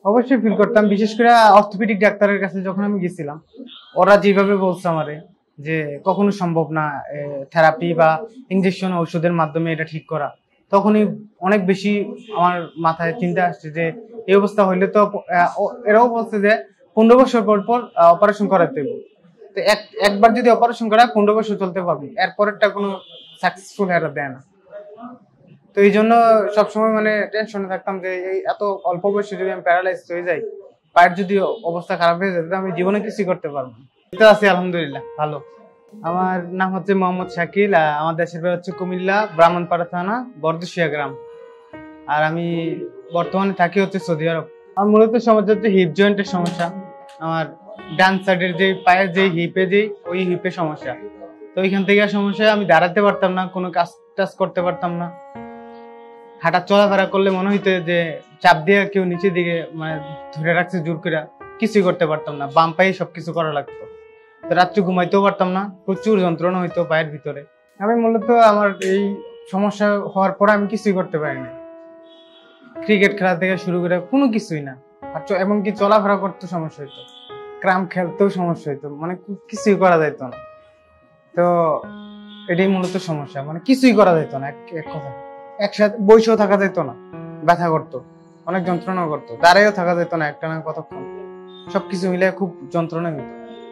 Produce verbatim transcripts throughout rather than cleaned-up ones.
অবশ্যই ফিল করতাম, বিশেষ করে অর্থোপেডিক ডাক্তারের কাছে যখন আমি গেছিলাম, ওরা যেভাবে বলছে আমারে যে কখনো সম্ভব না থেরাপি বা ইনজেকশন ওষুধের মাধ্যমে এটা ঠিক করা, তখনই অনেক বেশি আমার মাথায় চিন্তা আসছে যে এই অবস্থা হইলে তো এরাও বলছে যে পনেরো বছর পর পর অপারেশন করাতে হবে। তো এক একবার যদি অপারেশন করা পনেরো বছর চলতে পারবে, এরপরেরটা কোনো সাকসেসফুল এরা দেয় না। তো এই জন্য সবসময় মানে টেনশনে থাকতাম যে এই এত অল্প বয়সে যদি আমি প্যারালাইজ হয়ে যাই, পায়ের যদি অবস্থা খারাপ হয়ে যায়, তাহলে আমি জীবনে কিছুই করতে পারবো না। তো আছি আলহামদুলিল্লাহ ভালো। আমার নাম হচ্ছে মোহাম্মদ শাকিল, আমার দেশের বাড়ি হচ্ছে কুমিল্লা, ব্রাহ্মণপাড়া থানা, বরদুশিয়া গ্রাম। আর আমি বর্তমানে থাকি হচ্ছে সৌদি আরব। আমার মূলত সমস্যা হচ্ছে হিপ জয়েন্টের সমস্যা। আমার ডান সাইডের যে পায়ের যে হিপে যে ওই হিপে সমস্যা। তো ওইখান থেকে সমস্যা, আমি দাঁড়াতে পারতাম না, কোনো কাজ টাজ করতে পারতাম না। হাঁটা চলাফেরা করলে মনে হইতো যে চাপ দিয়ে কেউ নিচের দিকে মানে ধরে রাখছে জোর করে, কিছুই করতে পারতাম না, বাম পায়ে সবকিছু করা লাগতো। তো রাত্রে ঘুমাইতেও পারতাম না, প্রচুর যন্ত্রণা হইতো পায়ের ভিতরে। আমি মূলত আমার এই সমস্যা হওয়ার পর আমি কিছুই করতে পারিনি, ক্রিকেট খেলা থেকে শুরু করে কোনো কিছুই না। আর এমনকি চলাফেরা করতে সমস্যা হইতো, ক্রাম খেলতেও সমস্যা হইতো, মানে কিছুই করা যাইতো না। তো এটাই মূলত সমস্যা, মানে কিছুই করা যেত না, এক কথা একসাথে বসেও থাকা যেত না, ব্যথা করতো, অনেক যন্ত্রণা করতো, দাঁড়াইও থাকা যেত না একটা না কতক্ষণ, সবকিছু মিলে খুব যন্ত্রণা হইতো।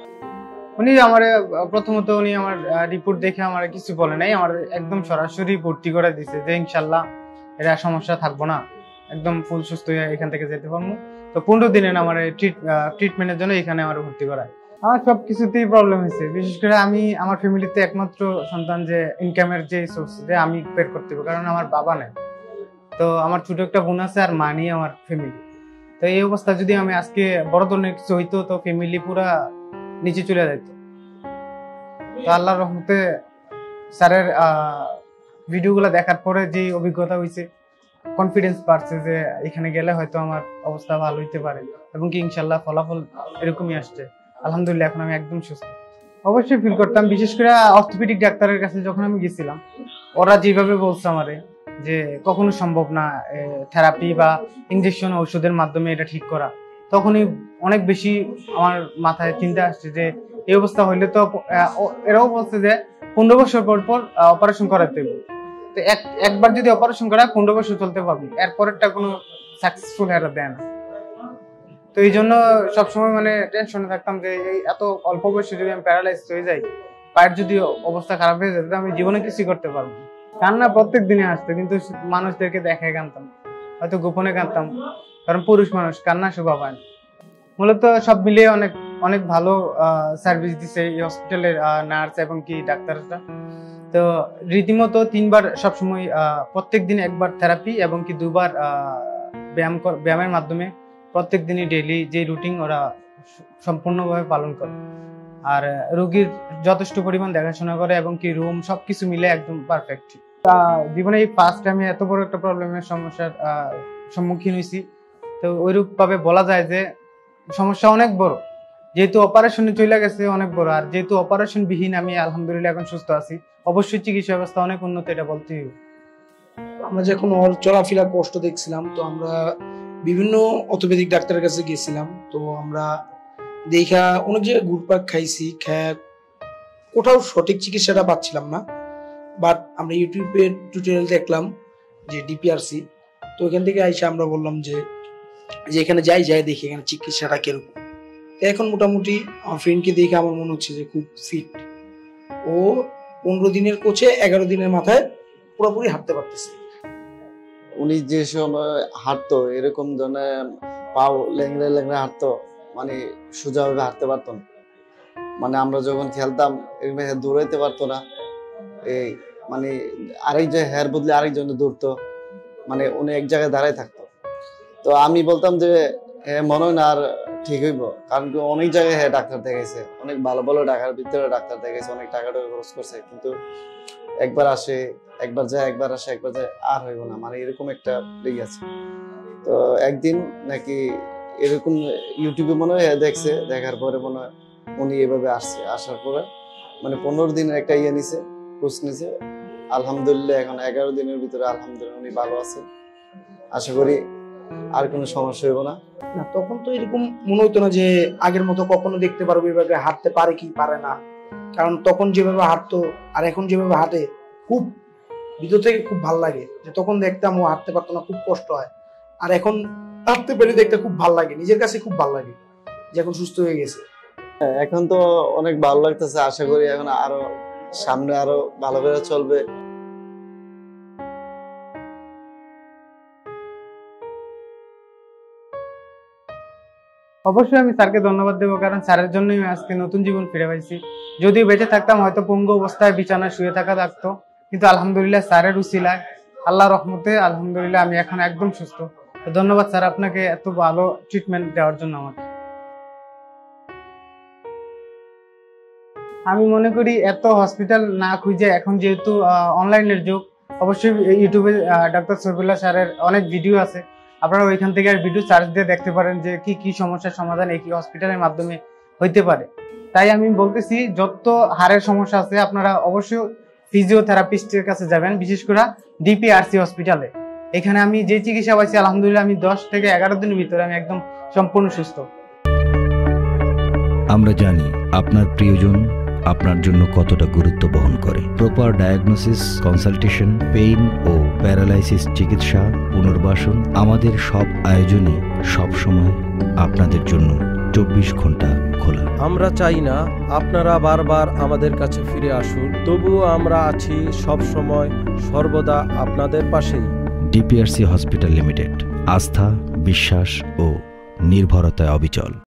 উনি আমার প্রথমত উনি আমার রিপোর্ট দেখে আমার কিছু বলে নাই, আমার একদম সরাসরি ভর্তি করে দিছে যে ইনশাল্লাহ এটা সমস্যা থাকবো না, একদম ফুল সুস্থ হয়ে এখান থেকে যেতে পারবো। তো পনেরো দিনের আমার ট্রিটমেন্টের জন্য এখানে আমার ভর্তি করায়। আমার সবকিছুতেই প্রবলেম হয়েছে, বিশেষ করে আমি আমার ফ্যামিলিতে একমাত্র সন্তান যে ইনকামের যে সোর্স যে আমি বের করতে হবে, কারণ আমার বাবা নেই। তো আমার ছোট একটা বোন আছে আর মা নিয়ে আমার ফ্যামিলি। তো এই অবস্থা যদি আমি আজকে বড় ধরনের কিছু হইতো, তো ফ্যামিলি পুরা নিচে চলে যেত। তো আল্লাহর রহমতে স্যারের ভিডিওগুলো দেখার পরে যে অভিজ্ঞতা হয়েছে, কনফিডেন্স বাড়ছে যে এখানে গেলে হয়তো আমার অবস্থা ভালো হইতে পারে, এবং কি ইনশাল্লাহ ফলাফল এরকমই আসছে। আলহামদুলিল্লাহ এখন আমি একদম সুস্থ। অবশ্যই ফিল করতাম, বিশেষ করে অর্থোপেডিক ডাক্তারের কাছে যখন আমি গেছিলাম, ওরা যেভাবে বলছে আমারে যে কখনো সম্ভব না থেরাপি বা ইনজেকশন ওষুধের মাধ্যমে এটা ঠিক করা, তখনই অনেক বেশি আমার মাথায় চিন্তা আসছে যে এই অবস্থা হইলে তো এরাও বলছে যে পনেরো বছর পর পর অপারেশন করাতে হবে। তো এক একবার যদি অপারেশন করা পনেরো বছর চলতে পারবে, এরপরেরটা কোনো সাকসেসফুল এরা দেয় না। তো এই জন্য সবসময় মানে টেনশনে থাকতাম যে এই এত অল্প বয়সে যদি আমি প্যারালাইজ হয়ে যাই, পায়ের যদি অবস্থা খারাপ হয়ে যায়, তাহলে আমি জীবনে কিছুই করতে পারবো না। কান্না প্রত্যেক দিনে আসতো, কিন্তু মানুষদেরকে দেখায় কাঁদতাম, হয়তো গোপনে কাঁদতাম, কারণ পুরুষ মানুষ কান্না শোভা পায় না। মূলত সব মিলিয়ে অনেক অনেক ভালো সার্ভিস দিছে এই হসপিটালের নার্স এবং কি ডাক্তাররা। তো রীতিমতো তিনবার সবসময় প্রত্যেক দিন একবার থেরাপি এবং কি দুবার ব্যায়াম ব্যায়ামের মাধ্যমে প্রত্যেক দিনই ডেইলি যে রুটিন ওরা সম্পূর্ণভাবে পালন করে, আর রোগীর যথেষ্ট পরিমাণ দেখাশোনা করে এবং কি রুম সবকিছু মিলে একদম পারফেক্ট। জীবনে এই ফার্স্ট আমি এত বড় একটা প্রবলেমের সমস্যার সম্মুখীন হয়েছি। তো ওইরূপ ভাবে বলা যায় যে সমস্যা অনেক বড়, যেহেতু অপারেশনে চলে গেছে অনেক বড়, আর যেহেতু অপারেশন বিহীন আমি আলহামদুলিল্লাহ এখন সুস্থ আছি। অবশ্যই চিকিৎসা ব্যবস্থা অনেক উন্নত, এটা বলতেই হবে। আমরা যখন ওর চলাফেরা কষ্ট দেখছিলাম, তো আমরা বিভিন্ন অর্থোপেডিক ডাক্তারের কাছে গেছিলাম। তো আমরা দেখা অনেক জায়গায় ঘুরপাক খাইছি, কোথাও সঠিক চিকিৎসাটা পাচ্ছিলাম না। বাট আমরা ইউটিউবের টিউটোরিয়াল দেখলাম যে ডিপিআরসি, তো ওইখান থেকে আইসা আমরা বললাম যে যে এখানে যাই যাই দেখি এখানে চিকিৎসাটা কিরকম। এখন মোটামুটি আমার ফ্রেন্ডকে দেখে আমার মনে হচ্ছে যে খুব ফিট। ও পনেরো দিনের কোচে এগারো দিনের মাথায় পুরোপুরি হাঁটতে পারতেছে। উনি যে সময় হাঁটতো এরকম ধরনের পাও লেংড়ে লেংড়ে হাঁটতো, মানে সোজাভাবে হাঁটতে পারতো না। মানে আমরা যখন খেলতাম এরকম দৌড়াইতে পারতো না, এই মানে আরেকজন হেয়ার বদলে আরেকজন দৌড়তো, মানে উনি এক জায়গায় দাঁড়ায় থাকতো। তো আমি বলতাম যে মনে হয় না আর ঠিক হইব, কারণ কি অনেক জায়গায় হ্যাঁ ডাক্তার দেখাইছে, অনেক ভালো ভালো ঢাকার ভিতরে ডাক্তার দেখাইছে, অনেক টাকা টাকা খরচ করছে, কিন্তু একবার আসে একবার যায় একবার আসে একবার যায়, আর হইব না, মানে এরকম একটা লেগে আছে। তো একদিন নাকি এরকম ইউটিউবে মনে হয় দেখছে, দেখার পরে মনে হয় উনি এভাবে আসছে, আসার পরে মানে পনেরো দিনের একটা ইয়ে নিছে, কোর্স নিছে। আলহামদুলিল্লাহ এখন এগারো দিনের ভিতরে আলহামদুলিল্লাহ উনি ভালো আছে। আশা করি আর কোনো সমস্যা হইব না। না তখন তো এরকম মনে হতো না যে আগের মতো কখনো দেখতে পারবো এভাবে হাঁটতে পারে কি পারে না, কারণ তখন যেভাবে হাঁটতো আর এখন যেভাবে হাঁটে খুব ভিতর থেকে খুব ভালো লাগে। যে তখন দেখতাম ও হাঁটতে পারতো না, খুব কষ্ট হয়, আর এখন হাঁটতে পেরে দেখতে খুব ভালো লাগে, নিজের কাছে খুব ভালো লাগে যে এখন সুস্থ হয়ে গেছে। এখন তো অনেক ভালো লাগতেছে, আশা করি এখন আরো সামনে আরো ভালো করে চলবে। অবশ্যই আমি স্যারকে ধন্যবাদ দেবো, কারণ স্যারের জন্যই আজকে নতুন জীবন ফিরে পাইছি। যদিও বেঁচে থাকতাম হয়তো পঙ্গু অবস্থায় বিছানায় শুয়ে থাকা থাকতো, কিন্তু আলহামদুলিল্লাহ স্যারের উসিলায় আল্লাহ রহমতে আলহামদুলিল্লাহ আমি এখন একদম সুস্থ। ধন্যবাদ স্যার আপনাকে এত ভালো ট্রিটমেন্ট দেওয়ার জন্য আমাকে। আমি মনে করি এত হসপিটাল না খুঁজে এখন যেহেতু অনলাইনের যুগ, অবশ্যই ইউটিউবে ডাক্তার শফিউল্লাহ স্যারের অনেক ভিডিও আছে, আপনারা ওইখান থেকে আর ভিডিও সার্চ দিয়ে দেখতে পারেন যে কি কি সমস্যার সমাধান এই হসপিটালের মাধ্যমে হইতে পারে। তাই আমি বলতেছি যত হাড়ের সমস্যা আছে আপনারা অবশ্যই ফিজিওথেরাপিস্টের কাছে যাবেন, বিশেষ করে ডিপিআরসি হসপিটালে। এখানে আমি যে চিকিৎসা পাইছি আলহামদুলিল্লাহ আমি দশ থেকে এগারো দিনের ভিতরে আমি একদম সম্পূর্ণ সুস্থ। আমরা জানি আপনার প্রিয়জন আপনার জন্য কতটা গুরুত্ব বহন করে। প্রপার ডায়াগনোসিস, কনসালটেশন, পেইন ও প্যারালাইসিস চিকিৎসা, পুনর্বাসন, আমাদের সব আয়োজনে সব সময় আপনাদের জন্য চব্বিশ ঘন্টা খোলা। আমরা চাই না আপনারা বারবার আমাদের কাছে ফিরে আসুন, তবুও আমরা আছি সব সময় সর্বদা আপনাদের পাশেই। ডিপিআরসি হসপিটাল লিমিটেড, আস্থা, বিশ্বাস ও নির্ভরতায় অবিচল।